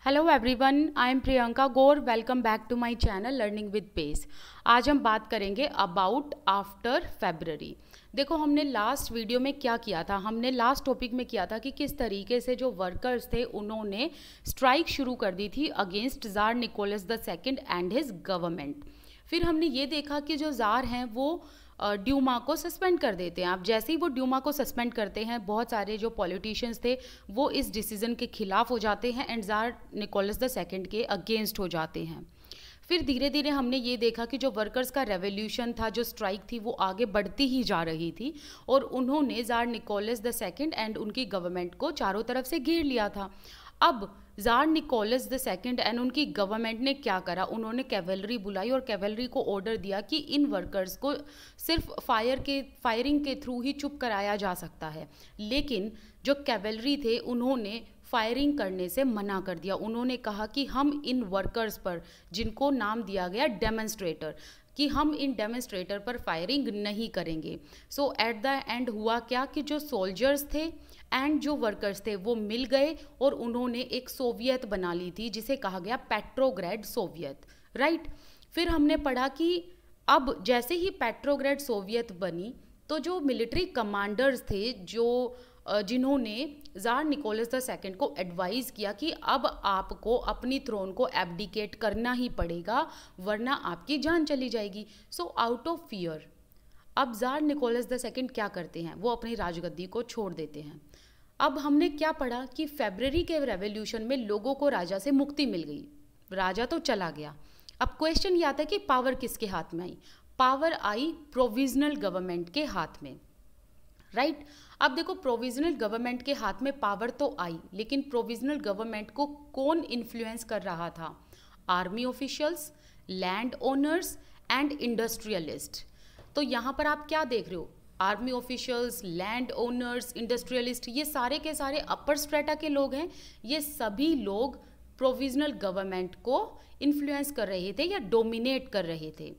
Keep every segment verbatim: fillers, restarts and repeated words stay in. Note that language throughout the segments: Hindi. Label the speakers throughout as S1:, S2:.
S1: Hello everyone, I am Priyanka Gaur. Welcome back to my channel learning with pace. आज हम बात करेंगे अबाउट आफ्टर फेब्रवरी। देखो, हमने लास्ट वीडियो में क्या किया था, हमने लास्ट टॉपिक में किया था कि किस तरीके से जो वर्कर्स थे उन्होंने स्ट्राइक शुरू कर दी थी against Tsar Nicholas the Second and his government. फिर हमने ये देखा कि जो जार हैं वो ड्यूमा को सस्पेंड कर देते हैं। आप जैसे ही वो ड्यूमा को सस्पेंड करते हैं, बहुत सारे जो पॉलिटिशियंस थे वो इस डिसीजन के खिलाफ हो जाते हैं and Tsar Nicholas the Second के अगेंस्ट हो जाते हैं। फिर धीरे धीरे हमने ये देखा कि जो वर्कर्स का रेवोल्यूशन था, जो स्ट्राइक थी, वो आगे बढ़ती ही जा रही थी और उन्होंने Tsar Nicholas the Second and उनकी गवर्नमेंट को चारों तरफ से घेर लिया था। अब Tsar Nicholas the Second and उनकी गवर्नमेंट ने क्या करा, उन्होंने कैवेलरी बुलाई और कैवेलरी को ऑर्डर दिया कि इन वर्कर्स को सिर्फ फायर के फायरिंग के थ्रू ही चुप कराया जा सकता है। लेकिन जो कैवेलरी थे उन्होंने फायरिंग करने से मना कर दिया। उन्होंने कहा कि हम इन वर्कर्स पर, जिनको नाम दिया गया डेमोन्स्ट्रेटर, कि हम इन डेमोन्स्ट्रेटर पर फायरिंग नहीं करेंगे। सो एट द एंड हुआ क्या कि जो सोल्जर्स थे एंड जो वर्कर्स थे वो मिल गए और उन्होंने एक सोवियत बना ली थी जिसे कहा गया पेट्रोग्रेड सोवियत, राइट। फिर हमने पढ़ा कि अब जैसे ही पेट्रोग्रेड सोवियत बनी तो जो मिलिट्री कमांडर्स थे, जो जिन्होंने जार निकोलस द सेकंड को एडवाइस किया कि अब आपको अपनी थ्रोन को एब्डिकेट करना ही पड़ेगा वरना आपकी जान चली जाएगी। सो आउट ऑफ फियर अब जार निकोलस द सेकंड क्या करते हैं, वो अपनी राजगद्दी को छोड़ देते हैं। अब हमने क्या पढ़ा कि फरवरी के रेवोल्यूशन में लोगों को राजा से मुक्ति मिल गई, राजा तो चला गया। अब क्वेश्चन ये आता है कि पावर किसके हाथ में आई? पावर आई प्रोविजनल गवर्नमेंट के हाथ में, राइट right? अब देखो, प्रोविजनल गवर्नमेंट के हाथ में पावर तो आई, लेकिन प्रोविजनल गवर्नमेंट को कौन इन्फ्लुएंस कर रहा था? Army officials, land owners and industrialist. तो यहाँ पर आप क्या देख रहे हो? Army officials, land owners, industrialist, ये सारे के सारे अपर स्ट्रेटा के लोग हैं। ये सभी लोग प्रोविजनल गवर्नमेंट को इन्फ्लुएंस कर रहे थे या डोमिनेट कर रहे थे।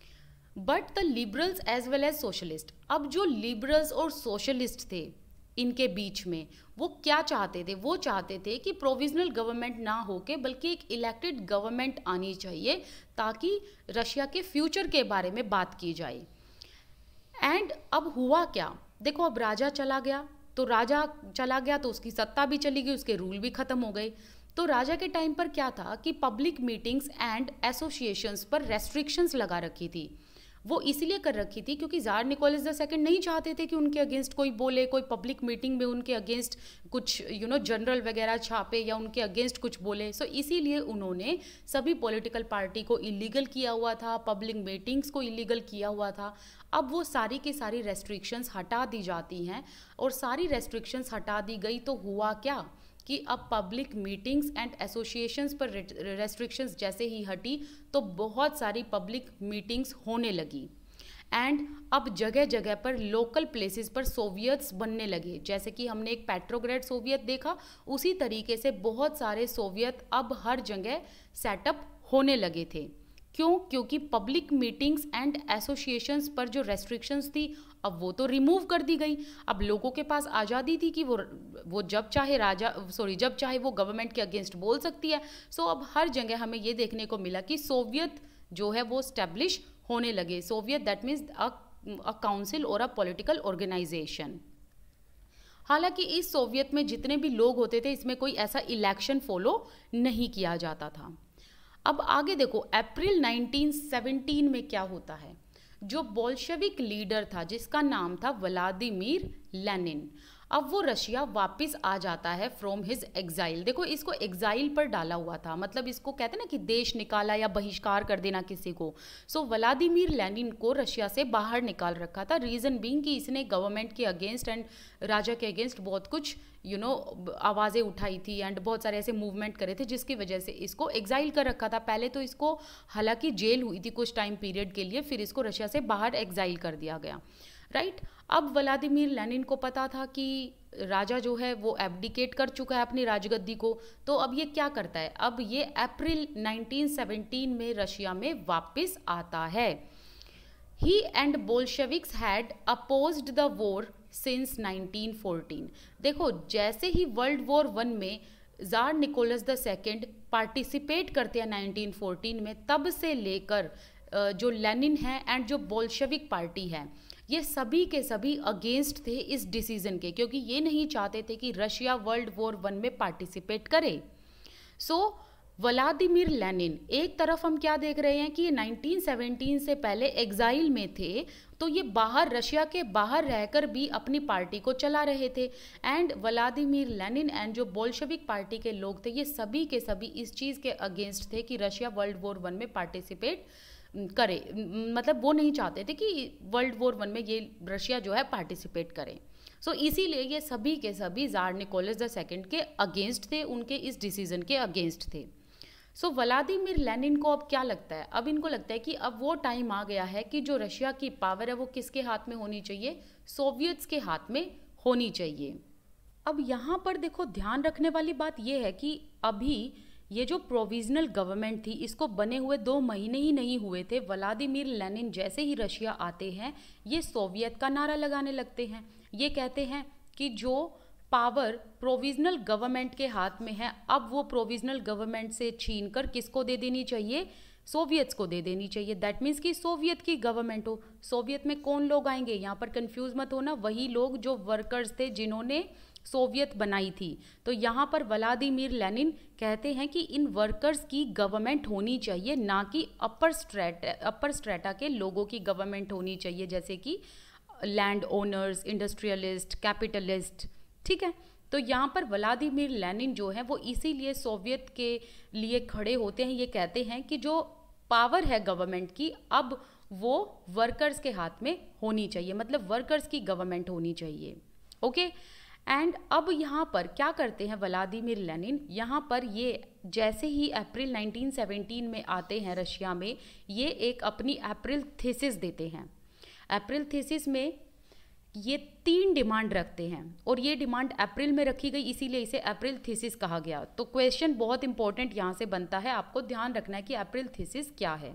S1: But the liberals as well as socialist, अब जो लिबरल्स और सोशलिस्ट थे इनके बीच में वो क्या चाहते थे? वो चाहते थे कि प्रोविजनल गवर्नमेंट ना होके बल्कि एक इलेक्टेड गवर्नमेंट आनी चाहिए ताकि रशिया के फ्यूचर के बारे में बात की जाए। एंड अब हुआ क्या? देखो, अब राजा चला गया तो राजा चला गया तो उसकी सत्ता भी चली गई, उसके रूल भी खत्म हो गए। तो राजा के टाइम पर क्या था कि पब्लिक मीटिंग्स एंड एसोसिएशंस पर रेस्ट्रिक्शंस लगा रखी थी। वो इसीलिए कर रखी थी क्योंकि जार निकोलस द सेकंड नहीं चाहते थे कि उनके अगेंस्ट कोई बोले, कोई पब्लिक मीटिंग में उनके अगेंस्ट कुछ यू नो जनरल वगैरह छापे या उनके अगेंस्ट कुछ बोले। सो इसीलिए उन्होंने सभी पॉलिटिकल पार्टी को इलीगल किया हुआ था, पब्लिक मीटिंग्स को इलीगल किया हुआ था। अब वो सारी की सारी रेस्ट्रिक्शंस हटा दी जाती हैं और सारी रेस्ट्रिक्शंस हटा दी गई तो हुआ क्या कि अब पब्लिक मीटिंग्स एंड एसोसिएशंस पर रेस्ट्रिक्शंस जैसे ही हटी तो बहुत सारी पब्लिक मीटिंग्स होने लगी एंड अब जगह जगह पर लोकल प्लेसेस पर सोवियट्स बनने लगे। जैसे कि हमने एक पेट्रोग्रेड सोवियत देखा, उसी तरीके से बहुत सारे सोवियत अब हर जगह सेटअप होने लगे थे। क्यों? क्योंकि पब्लिक मीटिंग्स एंड एसोसिएशंस पर जो रेस्ट्रिक्शंस थी अब वो तो रिमूव कर दी गई। अब लोगों के पास आज़ादी थी कि वो वो जब चाहे राजा सॉरी जब चाहे वो गवर्नमेंट के अगेंस्ट बोल सकती है। सो अब हर जगह हमें ये देखने को मिला कि सोवियत जो है वो स्टैब्लिश होने लगे। Soviet that means a council और अ पॉलिटिकल ऑर्गेनाइजेशन। हालांकि इस सोवियत में जितने भी लोग होते थे इसमें कोई ऐसा इलेक्शन फॉलो नहीं किया जाता था। अब आगे देखो, अप्रैल नाइनटीन सेवनटीन में क्या होता है? जो बोल्शेविक लीडर था जिसका नाम था व्लादिमीर लेनिन, अब वो रशिया वापस आ जाता है फ्रॉम हिज एग्जाइल। देखो, इसको एग्जाइल पर डाला हुआ था, मतलब इसको कहते हैं ना कि देश निकाला या बहिष्कार कर देना किसी को। सो व्लादिमीर लेनिन को रशिया से बाहर निकाल रखा था। रीज़न बीइंग कि इसने गवर्नमेंट के अगेंस्ट एंड राजा के अगेंस्ट बहुत कुछ यू नो आवाज़ें उठाई थी एंड बहुत सारे ऐसे मूवमेंट करे थे जिसकी वजह से इसको एग्जाइल कर रखा था। पहले तो इसको हालांकि जेल हुई थी कुछ टाइम पीरियड के लिए, फिर इसको रशिया से बाहर एग्जाइल कर दिया गया, राइट right? अब व्लादिमीर लेनिन को पता था कि राजा जो है वो एब्डिकेट कर चुका है अपनी राजगद्दी को, तो अब ये क्या करता है? अब ये अप्रैल नाइनटीन सेवनटीन में रशिया में वापस आता है। He and Bolsheviks had opposed the war since nineteen fourteen. देखो, जैसे ही वर्ल्ड वॉर वन में Tsar Nicholas the second participate करते हैं नाइनटीन फोर्टीन में, तब से लेकर जो लेनिन है एंड जो बोल्शेविक पार्टी है, ये सभी के सभी अगेंस्ट थे इस डिसीजन के, क्योंकि ये नहीं चाहते थे कि रशिया वर्ल्ड वॉर वन में पार्टिसिपेट करे। सो व्लादिमीर लेनिन, एक तरफ हम क्या देख रहे हैं कि ये नाइनटीन सेवनटीन से पहले एग्जाइल में थे, तो ये बाहर, रशिया के बाहर रहकर भी अपनी पार्टी को चला रहे थे। एंड व्लादिमीर लेनिन एंड जो बोल्शेविक पार्टी के लोग थे, ये सभी के सभी इस चीज़ के अगेंस्ट थे कि रशिया वर्ल्ड वॉर वन में पार्टिसिपेट करे। मतलब वो नहीं चाहते थे कि वर्ल्ड वॉर वन में ये रशिया जो है पार्टिसिपेट करे। सो so, इसीलिए ये सभी के सभी ज़ार निकोलस द सेकेंड के अगेंस्ट थे, उनके इस डिसीजन के अगेंस्ट थे। सो so, व्लादिमीर लेनिन को अब क्या लगता है, अब इनको लगता है कि अब वो टाइम आ गया है कि जो रशिया की पावर है वो किसके हाथ में होनी चाहिए, सोवियट्स के हाथ में होनी चाहिए। अब यहाँ पर देखो ध्यान रखने वाली बात ये है कि अभी ये जो प्रोविजनल गवर्नमेंट थी, इसको बने हुए दो महीने ही नहीं हुए थे। व्लादिमीर लेनिन जैसे ही रशिया आते हैं, ये सोवियत का नारा लगाने लगते हैं। ये कहते हैं कि जो पावर प्रोविजनल गवर्नमेंट के हाथ में है, अब वो प्रोविजनल गवर्नमेंट से छीन कर किसको दे देनी चाहिए, सोवियट्स को दे देनी चाहिए। दैट मीन्स कि सोवियत की गवर्नमेंट हो। सोवियत में कौन लोग आएंगे, यहाँ पर कंफ्यूज मत होना, वही लोग जो वर्कर्स थे जिन्होंने सोवियत बनाई थी। तो यहाँ पर व्लादिमीर लेनिन कहते हैं कि इन वर्कर्स की गवर्नमेंट होनी चाहिए, ना कि अपर स्ट्रेटा अपर स्ट्रेटा के लोगों की गवर्नमेंट होनी चाहिए, जैसे कि लैंड ओनर्स, इंडस्ट्रियलिस्ट, कैपिटलिस्ट। ठीक है, तो यहाँ पर व्लादिमीर लेनिन जो है वो इसीलिए सोवियत के लिए खड़े होते हैं। ये कहते हैं कि जो पावर है गवर्नमेंट की, अब वो वर्कर्स के हाथ में होनी चाहिए, मतलब वर्कर्स की गवर्नमेंट होनी चाहिए। ओके, एंड अब यहाँ पर क्या करते हैं व्लादिमीर लेनिन, यहाँ पर ये जैसे ही अप्रैल नाइनटीन सेवनटीन में आते हैं रशिया में, ये एक अपनी अप्रैल थीसिस देते हैं। अप्रैल थीसिस में ये तीन डिमांड रखते हैं, और ये डिमांड अप्रैल में रखी गई, इसीलिए इसे अप्रैल थीसिस कहा गया। तो क्वेश्चन बहुत इंपॉर्टेंट यहाँ से बनता है, आपको ध्यान रखना है कि अप्रैल थीसिस क्या है।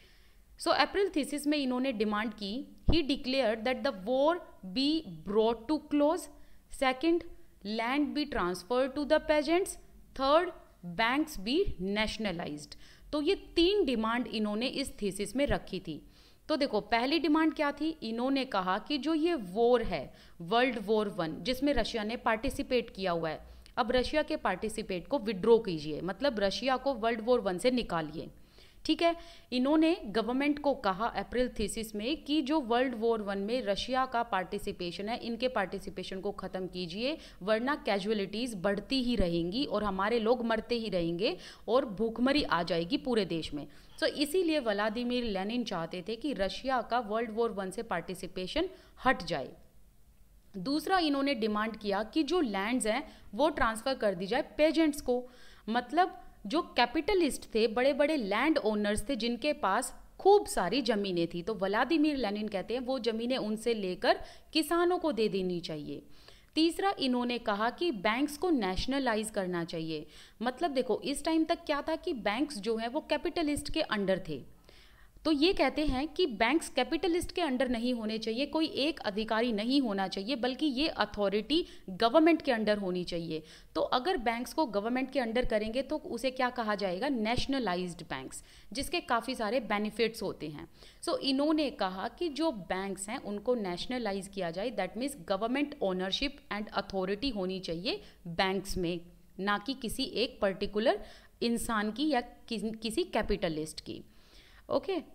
S1: सो अप्रैल थीसिस में इन्होंने डिमांड की, he declared that the war be brought to close, second land be transfer to the peasants, third banks be nationalised. तो ये तीन डिमांड इन्होंने इस थीसिस में रखी थी। तो देखो पहली डिमांड क्या थी, इन्होंने कहा कि जो ये वॉर है वर्ल्ड वॉर वन, जिसमें रशिया ने पार्टिसिपेट किया हुआ है, अब रशिया के पार्टिसिपेट को विड्रॉ कीजिए, मतलब रशिया को वर्ल्ड वॉर वन से निकालिए। ठीक है, इन्होंने गवर्नमेंट को कहा अप्रैल थीसिस में कि जो वर्ल्ड वॉर वन में रशिया का पार्टिसिपेशन है, इनके पार्टिसिपेशन को ख़त्म कीजिए, वरना कैजुअलिटीज़ बढ़ती ही रहेंगी और हमारे लोग मरते ही रहेंगे और भूखमरी आ जाएगी पूरे देश में। सो so, इसीलिए व्लादिमीर लेनिन चाहते थे कि रशिया का वर्ल्ड वॉर वन से पार्टिसिपेशन हट जाए। दूसरा इन्होंने डिमांड किया कि जो लैंड्स हैं वो ट्रांसफ़र कर दी जाए पेजेंट्स को, मतलब जो कैपिटलिस्ट थे, बड़े बड़े लैंड ओनर्स थे जिनके पास खूब सारी ज़मीनें थी, तो व्लादिमीर लेनिन कहते हैं वो ज़मीनें उनसे लेकर किसानों को दे देनी चाहिए। तीसरा इन्होंने कहा कि बैंक्स को नेशनलाइज करना चाहिए, मतलब देखो इस टाइम तक क्या था कि बैंक्स जो हैं वो कैपिटलिस्ट के अंडर थे, तो ये कहते हैं कि बैंक्स कैपिटलिस्ट के अंडर नहीं होने चाहिए, कोई एक अधिकारी नहीं होना चाहिए, बल्कि ये अथॉरिटी गवर्नमेंट के अंडर होनी चाहिए। तो अगर बैंक्स को गवर्नमेंट के अंडर करेंगे तो उसे क्या कहा जाएगा, नेशनलाइज्ड बैंक्स, जिसके काफ़ी सारे बेनिफिट्स होते हैं। सो so, इन्होंने कहा कि जो बैंक्स हैं उनको नेशनलाइज किया जाए, that means government ownership and authority होनी चाहिए बैंक्स में, ना कि किसी एक पर्टिकुलर इंसान की या किसी कैपिटलिस्ट की। Okay okay.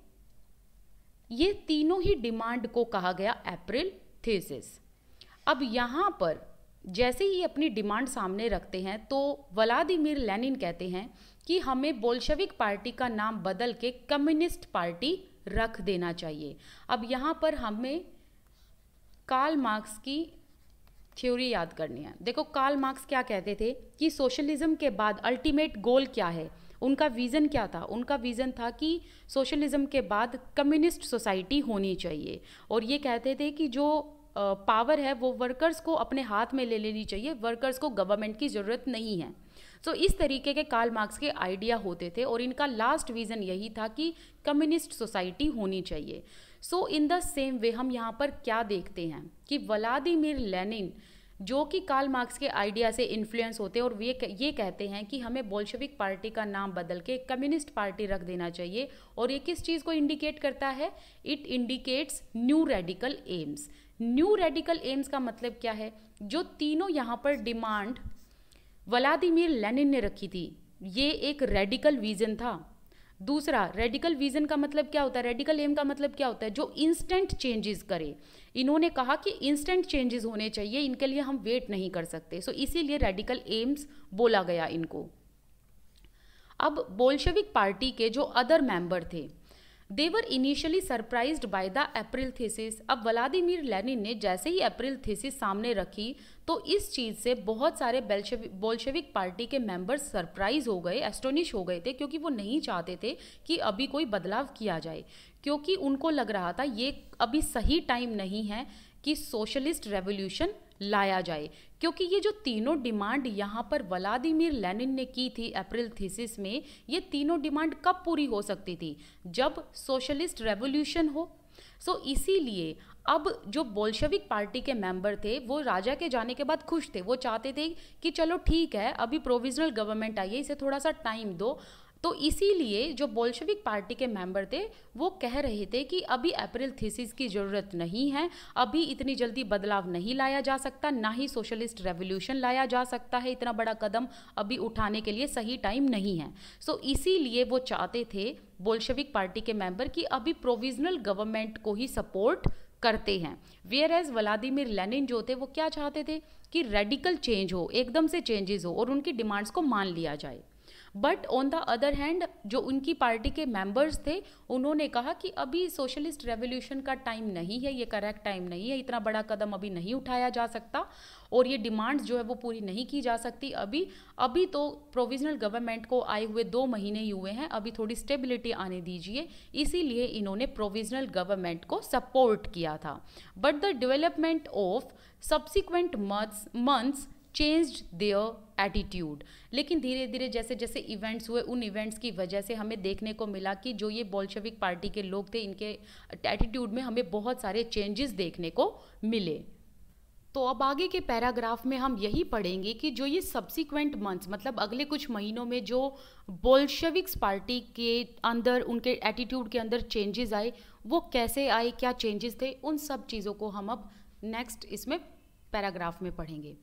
S1: ये तीनों ही डिमांड को कहा गया अप्रैल थीसिस। अब यहाँ पर जैसे ही अपनी डिमांड सामने रखते हैं तो व्लादिमीर लेनिन कहते हैं कि हमें बोल्शेविक पार्टी का नाम बदल के कम्युनिस्ट पार्टी रख देना चाहिए। अब यहाँ पर हमें कार्ल मार्क्स की थ्योरी याद करनी है। देखो कार्ल मार्क्स क्या कहते थे कि सोशलिज्म के बाद अल्टीमेट गोल क्या है, उनका विज़न क्या था, उनका विज़न था कि सोशलिज्म के बाद कम्युनिस्ट सोसाइटी होनी चाहिए, और ये कहते थे कि जो पावर है वो वर्कर्स को अपने हाथ में ले लेनी चाहिए, वर्कर्स को गवर्नमेंट की ज़रूरत नहीं है। सो so, इस तरीके के कार्ल मार्क्स के आइडिया होते थे, और इनका लास्ट विज़न यही था कि कम्युनिस्ट सोसाइटी होनी चाहिए। सो इन द सेम वे हम यहाँ पर क्या देखते हैं कि व्लादिमीर लेनिन जो कि कार्ल मार्क्स के आइडिया से इन्फ्लुएंस होते हैं और वे ये कहते हैं कि हमें बोल्शेविक पार्टी का नाम बदल के कम्युनिस्ट पार्टी रख देना चाहिए। और ये किस चीज़ को इंडिकेट करता है? It indicates new radical aims. New radical aims का मतलब क्या है? जो तीनों यहाँ पर डिमांड व्लादिमीर लेनिन ने रखी थी, ये एक रेडिकल विजन था। दूसरा, रेडिकल विजन का मतलब क्या होता है? रेडिकल एम का मतलब क्या होता है? जो इंस्टेंट चेंजेस करे। इन्होंने कहा कि इंस्टेंट चेंजेस होने चाहिए, इनके लिए हम वेट नहीं कर सकते। सो इसीलिए रेडिकल एम्स बोला गया इनको। अब बोल्शेविक पार्टी के जो अदर मेंबर थे, they were initially surprised by the April thesis. अब व्लादिमीर लेनिन ने जैसे ही अप्रैल थीसिस सामने रखी तो इस चीज़ से बहुत सारे बोल्शेविक पार्टी के मेंबर्स सरप्राइज हो गए, एस्टोनिश हो गए थे, क्योंकि वो नहीं चाहते थे कि अभी कोई बदलाव किया जाए, क्योंकि उनको लग रहा था ये अभी सही टाइम नहीं है कि सोशलिस्ट रेवोल्यूशन लाया जाए। क्योंकि ये जो तीनों डिमांड यहाँ पर व्लादिमीर लेनिन ने की थी अप्रैल थीसिस में, ये तीनों डिमांड कब पूरी हो सकती थी? जब सोशलिस्ट रेवोल्यूशन हो। सो so, इसीलिए अब जो बोल्शेविक पार्टी के मेंबर थे वो राजा के जाने के बाद खुश थे। वो चाहते थे कि चलो ठीक है, अभी प्रोविजनल गवर्नमेंट आई है, इसे थोड़ा सा टाइम दो। तो इसीलिए जो बोल्शेविक पार्टी के मेंबर थे वो कह रहे थे कि अभी अप्रैल थीसिस की ज़रूरत नहीं है, अभी इतनी जल्दी बदलाव नहीं लाया जा सकता, ना ही सोशलिस्ट रेवोल्यूशन लाया जा सकता है, इतना बड़ा कदम अभी उठाने के लिए सही टाइम नहीं है। सो इसीलिए वो चाहते थे बोल्शेविक पार्टी के मेंबर कि अभी प्रोविजनल गवर्नमेंट को ही सपोर्ट करते हैं। वेयर एज व्लादिमीर लेनिन जो थे वो क्या चाहते थे कि रेडिकल चेंज हो, एकदम से चेंजेस हो और उनकी डिमांड्स को मान लिया जाए। But on the other hand जो उनकी पार्टी के मेंबर्स थे उन्होंने कहा कि अभी सोशलिस्ट रेवोल्यूशन का टाइम नहीं है, ये करेक्ट टाइम नहीं है, इतना बड़ा कदम अभी नहीं उठाया जा सकता और ये डिमांड्स जो है वो पूरी नहीं की जा सकती अभी। अभी तो प्रोविजनल गवर्नमेंट को आए हुए दो महीने ही हुए हैं, अभी थोड़ी स्टेबिलिटी आने दीजिए। इसीलिए इन्होंने प्रोविजनल गवर्नमेंट को सपोर्ट किया था। But the development of subsequent months changed their attitude. लेकिन धीरे धीरे जैसे जैसे इवेंट्स हुए, उन इवेंट्स की वजह से हमें देखने को मिला कि जो ये बोल्शेविक पार्टी के लोग थे, इनके एटीट्यूड में हमें बहुत सारे चेंजेस देखने को मिले। तो अब आगे के पैराग्राफ में हम यही पढ़ेंगे कि जो ये सब्सिक्वेंट मंथ्स, मतलब अगले कुछ महीनों में जो बोल्शेविक्स पार्टी के अंदर, उनके एटीट्यूड के अंदर चेंजेस आए, वो कैसे आए, क्या चेंजेस थे, उन सब चीज़ों को हम अब नेक्स्ट इसमें पैराग्राफ में पढ़ेंगे।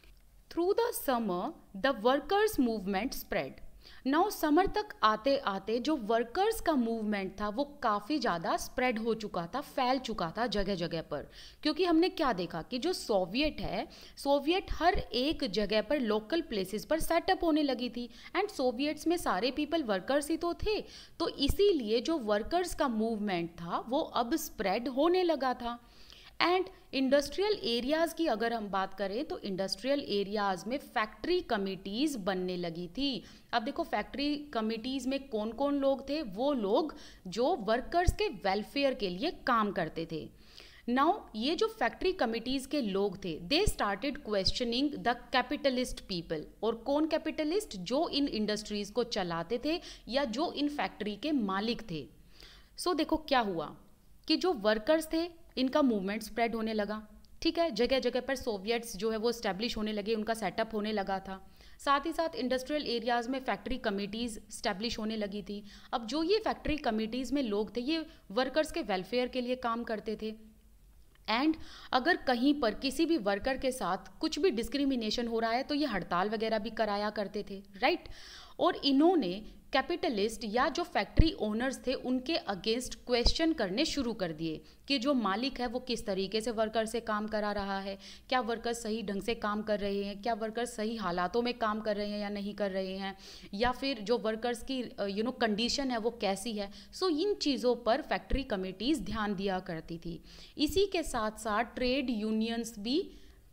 S1: Through the summer the workers movement spread. Now summer तक आते आते जो वर्कर्स का मूवमेंट था वो काफ़ी ज़्यादा स्प्रेड हो चुका था, फैल चुका था जगह जगह पर। क्योंकि हमने क्या देखा कि जो सोवियत है, सोवियत हर एक जगह पर लोकल प्लेसेस पर सेटअप होने लगी थी एंड सोवियट्स में सारे पीपल वर्कर्स ही तो थे। तो इसीलिए जो वर्कर्स का मूवमेंट था वो अब स्प्रेड होने लगा था। एंड इंडस्ट्रियल एरियाज़ की अगर हम बात करें तो इंडस्ट्रियल एरियाज़ में फैक्ट्री कमिटीज़ बनने लगी थी। अब देखो फैक्ट्री कमिटीज़ में कौन कौन लोग थे? वो लोग जो वर्कर्स के वेलफेयर के लिए काम करते थे। नाउ ये जो फैक्ट्री कमिटीज़ के लोग थे, they started questioning the capitalist people. और कौन कैपिटलिस्ट? जो इन इंडस्ट्रीज़ को चलाते थे या जो इन फैक्ट्री के मालिक थे। सो so, देखो क्या हुआ कि जो वर्कर्स थे इनका मूवमेंट स्प्रेड होने लगा, ठीक है, जगह जगह पर सोवियट्स जो है वो स्टैब्लिश होने लगे, उनका सेटअप होने लगा था। साथ ही साथ इंडस्ट्रियल एरियाज़ में फैक्ट्री कमिटीज़ स्टैब्लिश होने लगी थी। अब जो ये फैक्ट्री कमिटीज़ में लोग थे ये वर्कर्स के वेलफेयर के लिए काम करते थे। एंड अगर कहीं पर किसी भी वर्कर के साथ कुछ भी डिस्क्रिमिनेशन हो रहा है तो ये हड़ताल वगैरह भी कराया करते थे, राइट। और इन्होंने कैपिटलिस्ट या जो फैक्ट्री ओनर्स थे उनके अगेंस्ट क्वेश्चन करने शुरू कर दिए कि जो मालिक है वो किस तरीके से वर्कर से काम करा रहा है, क्या वर्कर सही ढंग से काम कर रहे हैं, क्या वर्कर सही हालातों में काम कर रहे हैं या नहीं कर रहे हैं, या फिर जो वर्कर्स की यू नो कंडीशन है वो कैसी है। सो so, इन चीज़ों पर फैक्ट्री कमिटीज़ ध्यान दिया करती थी। इसी के साथ साथ ट्रेड यूनियंस भी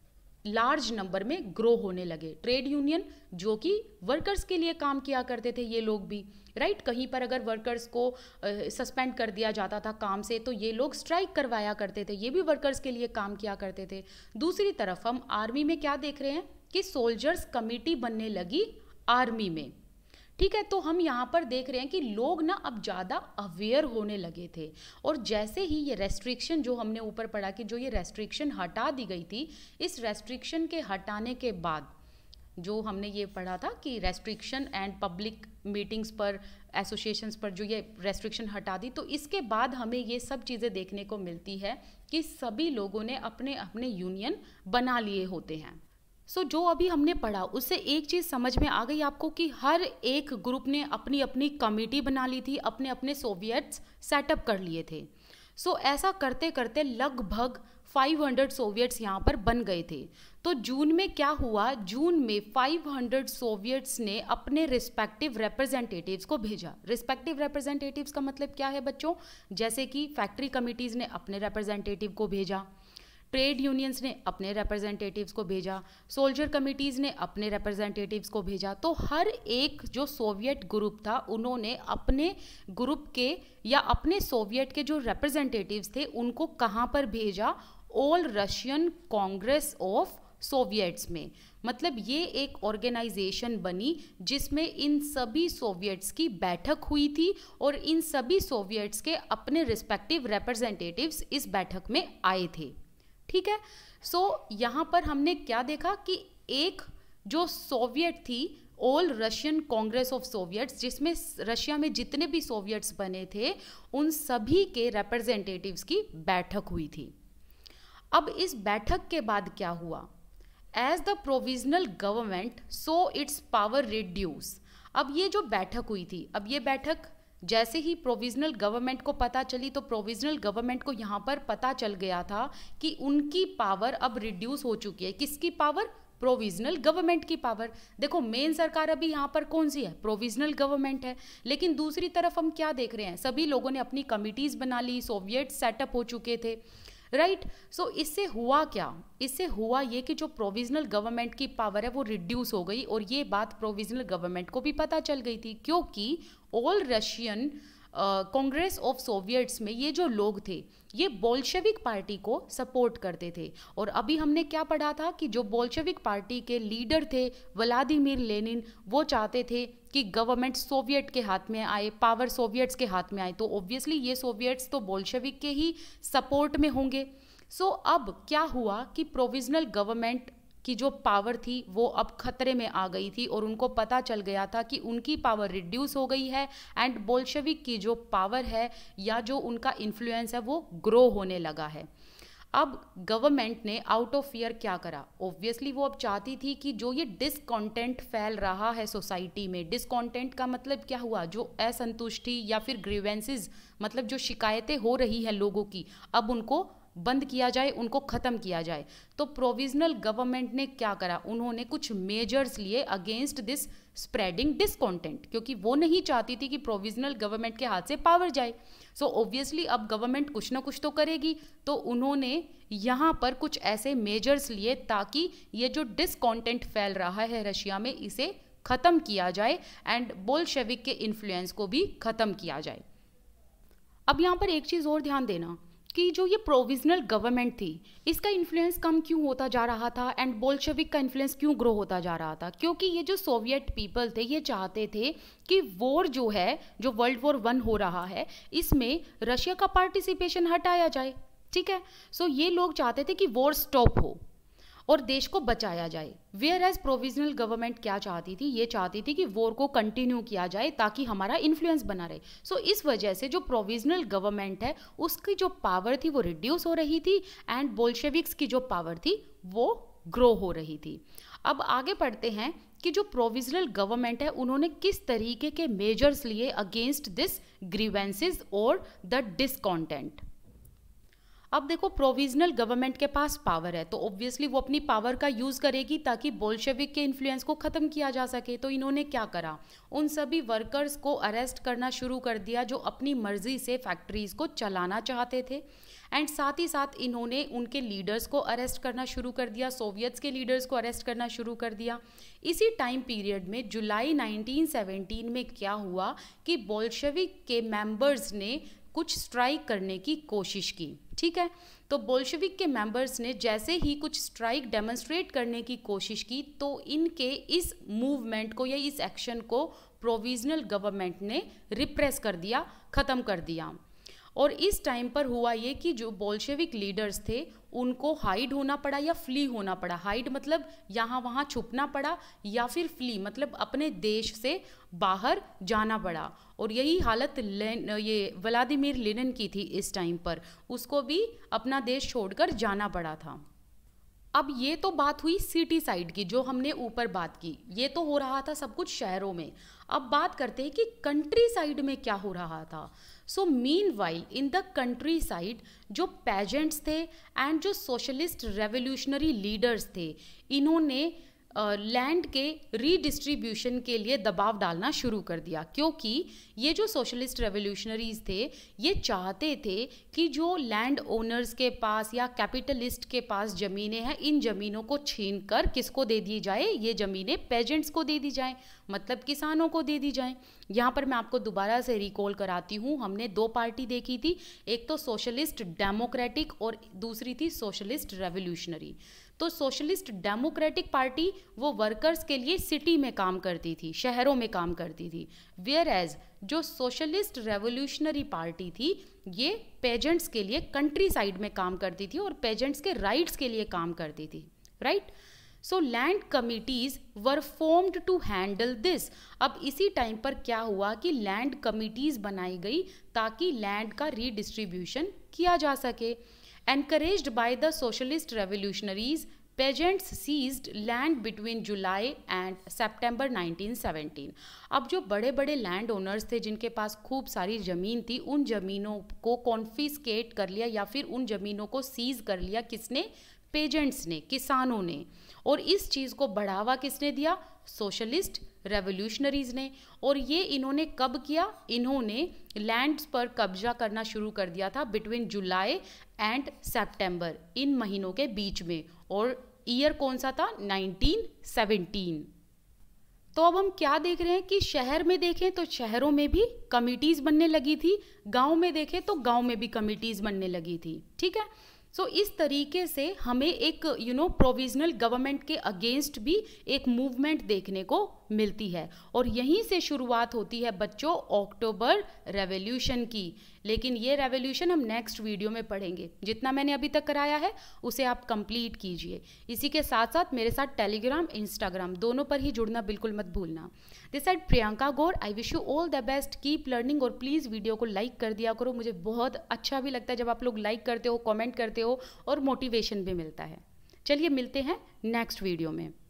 S1: लार्ज नंबर में ग्रो होने लगे। ट्रेड यूनियन जो कि वर्कर्स के लिए काम किया करते थे ये लोग भी, राइट। कहीं पर अगर वर्कर्स को सस्पेंड कर दिया जाता था काम से तो ये लोग स्ट्राइक करवाया करते थे, ये भी वर्कर्स के लिए काम किया करते थे। दूसरी तरफ हम आर्मी में क्या देख रहे हैं कि सोल्जर्स कमेटी बनने लगी आर्मी में, ठीक है, तो हम यहाँ पर देख रहे हैं कि लोग ना अब ज़्यादा अवेयर होने लगे थे, और जैसे ही ये रेस्ट्रिक्शन जो हमने ऊपर पढ़ा कि जो ये रेस्ट्रिक्शन हटा दी गई थी, इस रेस्ट्रिक्शन के हटाने के बाद जो हमने ये पढ़ा था कि रेस्ट्रिक्शन एंड पब्लिक मीटिंग्स पर, एसोसिएशंस पर जो ये रेस्ट्रिक्शन हटा दी, तो इसके बाद हमें ये सब चीज़ें देखने को मिलती है कि सभी लोगों ने अपने अपने यूनियन बना लिए होते हैं। सो so, जो अभी हमने पढ़ा उससे एक चीज़ समझ में आ गई आपको कि हर एक ग्रुप ने अपनी अपनी कमेटी बना ली थी, अपने अपने सोवियट्स सेटअप कर लिए थे। सो so, ऐसा करते करते लगभग पाँच सौ सोवियट्स यहाँ पर बन गए थे। तो जून में क्या हुआ, जून में पाँच सौ सोवियट्स ने अपने रिस्पेक्टिव रिप्रेजेंटेटिव्स को भेजा। रिस्पेक्टिव रिप्रेजेंटेटिव्स का मतलब क्या है बच्चों, जैसे कि फैक्ट्री कमिटीज़ ने अपने रिप्रेजेंटेटिव को भेजा, ट्रेड यूनियंस ने अपने रिप्रेजेंटेटिव्स को भेजा, सोल्जर कमिटीज़ ने अपने रिप्रेजेंटेटिव्स को भेजा। तो हर एक जो सोवियत ग्रुप था उन्होंने अपने ग्रुप के या अपने सोवियत के जो रिप्रेजेंटेटिव्स थे उनको कहाँ पर भेजा, all Russian congress of Soviets में। मतलब ये एक ऑर्गेनाइजेशन बनी जिसमें इन सभी सोवियट्स की बैठक हुई थी और इन सभी सोवियट्स के अपने रिस्पेक्टिव रिप्रेजेंटेटिव्स इस बैठक में आए थे। ठीक है, सो so, यहाँ पर हमने क्या देखा कि एक जो सोवियत थी, all Russian congress of Soviets, जिसमें रशिया में जितने भी सोवियट्स बने थे उन सभी के रिप्रेजेंटेटिव्स की बैठक हुई थी। अब इस बैठक के बाद क्या हुआ, as the provisional government so its power reduce. अब ये जो बैठक हुई थी, अब ये बैठक जैसे ही प्रोविजनल गवर्नमेंट को पता चली, तो प्रोविजनल गवर्नमेंट को यहाँ पर पता चल गया था कि उनकी पावर अब रिड्यूस हो चुकी है। किसकी पावर, प्रोविजनल गवर्नमेंट की पावर। देखो मेन सरकार अभी यहाँ पर कौन सी है, प्रोविजनल गवर्नमेंट है, लेकिन दूसरी तरफ हम क्या देख रहे हैं, सभी लोगों ने अपनी कमिटीज बना ली, सोवियत सेटअप हो चुके थे, राइट। सो so, इससे हुआ क्या, इससे हुआ ये कि जो प्रोविजनल गवर्नमेंट की पावर है वो रिड्यूस हो गई, और ये बात प्रोविजनल गवर्नमेंट को भी पता चल गई थी, क्योंकि all Russian congress of Soviets में ये जो लोग थे ये बोल्शेविक पार्टी को सपोर्ट करते थे। और अभी हमने क्या पढ़ा था कि जो बोल्शेविक पार्टी के लीडर थे व्लादिमीर लेनिन, वो चाहते थे कि गवर्नमेंट सोवियत के हाथ में आए, पावर सोवियट्स के हाथ में आए। तो ऑब्वियसली ये सोवियट्स तो बोल्शेविक के ही सपोर्ट में होंगे। सो so, अब क्या हुआ कि प्रोविजनल गवर्नमेंट की जो पावर थी वो अब खतरे में आ गई थी, और उनको पता चल गया था कि उनकी पावर रिड्यूस हो गई है, एंड बोल्शेविक की जो पावर है या जो उनका इन्फ्लुएंस है वो ग्रो होने लगा है। अब गवर्नमेंट ने आउट ऑफ फियर क्या करा, ऑब्वियसली वो अब चाहती थी कि जो ये डिसकॉन्टेंट फैल रहा है सोसाइटी में, डिसकॉन्टेंट का मतलब क्या हुआ, जो असंतुष्टि या फिर ग्रीवेंसेस, मतलब जो शिकायतें हो रही है लोगों की, अब उनको बंद किया जाए, उनको ख़त्म किया जाए। तो प्रोविजनल गवर्नमेंट ने क्या करा, उन्होंने कुछ मेजर्स लिए अगेंस्ट दिस स्प्रेडिंग डिसकॉन्टेंट, क्योंकि वो नहीं चाहती थी कि प्रोविजनल गवर्नमेंट के हाथ से पावर जाए। सो ऑब्वियसली अब गवर्नमेंट कुछ ना कुछ तो करेगी, तो उन्होंने यहाँ पर कुछ ऐसे मेजर्स लिए ताकि ये जो डिसकॉन्टेंट फैल रहा है रशिया में इसे ख़त्म किया जाए, एंड बोल्शेविक के इन्फ्लुएंस को भी ख़त्म किया जाए। अब यहाँ पर एक चीज़ और ध्यान देना कि जो ये प्रोविजनल गवर्नमेंट थी इसका इन्फ्लुएंस कम क्यों होता जा रहा था, एंड बोल्शेविक का इन्फ्लुएंस क्यों ग्रो होता जा रहा था, क्योंकि ये जो सोवियत पीपल थे ये चाहते थे कि वॉर जो है, जो वर्ल्ड वॉर वन हो रहा है, इसमें रशिया का पार्टिसिपेशन हटाया जाए। ठीक है, सो ये लोग चाहते थे कि वॉर स्टॉप हो और देश को बचाया जाए। वेयर एज प्रोविजनल गवर्नमेंट क्या चाहती थी, ये चाहती थी कि वॉर को कंटिन्यू किया जाए ताकि हमारा इन्फ्लुएंस बना रहे। सो so, इस वजह से जो प्रोविजनल गवर्नमेंट है उसकी जो पावर थी वो रिड्यूस हो रही थी, एंड बोल्शेविक्स की जो पावर थी वो ग्रो हो रही थी। अब आगे पढ़ते हैं कि जो प्रोविजनल गवर्नमेंट है उन्होंने किस तरीके के मेजर्स लिए अगेंस्ट दिस ग्रीवेंसेस और द डिसकॉन्टेंट। अब देखो प्रोविजनल गवर्नमेंट के पास पावर है, तो ऑब्वियसली वो अपनी पावर का यूज़ करेगी ताकि बोल्शेविक के इन्फ्लुएंस को ख़त्म किया जा सके। तो इन्होंने क्या करा, उन सभी वर्कर्स को अरेस्ट करना शुरू कर दिया जो अपनी मर्जी से फैक्ट्रीज़ को चलाना चाहते थे, एंड साथ ही साथ इन्होंने उनके लीडर्स को अरेस्ट करना शुरू कर दिया, सोवियट्स के लीडर्स को अरेस्ट करना शुरू कर दिया। इसी टाइम पीरियड में जुलाई नाइनटीन सेवनटीन में क्या हुआ कि बोल्शेविक के मेंबर्स ने कुछ स्ट्राइक करने की कोशिश की। ठीक है, तो बोल्शेविक के मेंबर्स ने जैसे ही कुछ स्ट्राइक डेमोन्स्ट्रेट करने की कोशिश की तो इनके इस मूवमेंट को या इस एक्शन को प्रोविजनल गवर्नमेंट ने रिप्रेस कर दिया, ख़त्म कर दिया। और इस टाइम पर हुआ ये कि जो बोल्शेविक लीडर्स थे उनको हाइड होना पड़ा या फ्ली होना पड़ा। हाइड मतलब यहाँ वहाँ छुपना पड़ा, या फिर फ्ली मतलब अपने देश से बाहर जाना पड़ा। और यही हालत ये व्लादिमीर लेनिन की थी इस टाइम पर, उसको भी अपना देश छोड़कर जाना पड़ा था। अब ये तो बात हुई सिटी साइड की, जो हमने ऊपर बात की, ये तो हो रहा था सब कुछ शहरों में। अब बात करते हैं कि कंट्री साइड में क्या हो रहा था। So meanwhile in the countryside जो पेजेंट्स थे एंड जो सोशलिस्ट रेवोल्यूशनरी लीडर्स थे, इन्होंने लैंड uh, के रीडिस्ट्रीब्यूशन के लिए दबाव डालना शुरू कर दिया, क्योंकि ये जो सोशलिस्ट रेवोल्यूशनरीज थे ये चाहते थे कि जो लैंड ओनर्स के पास या कैपिटलिस्ट के पास ज़मीनें हैं, इन ज़मीनों को छीनकर किसको दे दी जाए, ये ज़मीनें पेजेंट्स को दे दी जाएं, मतलब किसानों को दे दी जाएं। यहाँ पर मैं आपको दोबारा से रिकॉल कराती हूँ, हमने दो पार्टी देखी थी, एक तो सोशलिस्ट डेमोक्रेटिक और दूसरी थी सोशलिस्ट रेवोल्यूशनरी। तो सोशलिस्ट डेमोक्रेटिक पार्टी वो वर्कर्स के लिए सिटी में काम करती थी, शहरों में काम करती थी, वेयर एज जो सोशलिस्ट रेवोल्यूशनरी पार्टी थी ये पेजेंट्स के लिए कंट्री साइड में काम करती थी और पेजेंट्स के राइट्स के लिए काम करती थी, right. So land committees were formed to handle this. अब इसी टाइम पर क्या हुआ कि लैंड कमिटीज बनाई गई ताकि लैंड का रीडिस्ट्रीब्यूशन किया जा सके। Encouraged by the socialist revolutionaries, peasants seized land between July and September nineteen seventeen. अब जो बड़े बड़े लैंड ओनर्स थे जिनके पास खूब सारी ज़मीन थी, उन ज़मीनों को कॉन्फिस्केट कर लिया या फिर उन ज़मीनों को सीज कर लिया, किसने, पेजेंट्स ने, किसानों ने। और इस चीज़ को बढ़ावा किसने दिया, सोशलिस्ट रेवोल्यूशनरीज ने। और ये इन्होंने कब किया, इन्होंने लैंड्स पर कब्जा करना शुरू कर दिया था बिटवीन जुलाई एंड सितंबर, इन महीनों के बीच में। और ईयर कौन सा था, नाइनटीन सेवनटीन। तो अब हम क्या देख रहे हैं कि शहर में देखें तो शहरों में भी कमिटीज़ बनने लगी थी, गांव में देखें तो गांव में भी कमिटीज़ बनने लगी थी, ठीक है। सो so, इस तरीके से हमें एक यू नो प्रोविजनल गवर्नमेंट के अगेंस्ट भी एक मूवमेंट देखने को मिलती है। और यहीं से शुरुआत होती है बच्चों अक्टूबर रेवोल्यूशन की। लेकिन ये रेवोल्यूशन हम नेक्स्ट वीडियो में पढ़ेंगे, जितना मैंने अभी तक कराया है उसे आप कंप्लीट कीजिए। इसी के साथ साथ मेरे साथ टेलीग्राम, इंस्टाग्राम दोनों पर ही जुड़ना बिल्कुल मत भूलना। This side Priyanka Gaur, I wish you all the best, keep learning. और प्लीज़ वीडियो को लाइक कर दिया करो, मुझे बहुत अच्छा भी लगता है जब आप लोग लाइक करते हो, कमेंट करते हो और मोटिवेशन भी मिलता है। चलिए मिलते हैं नेक्स्ट वीडियो में।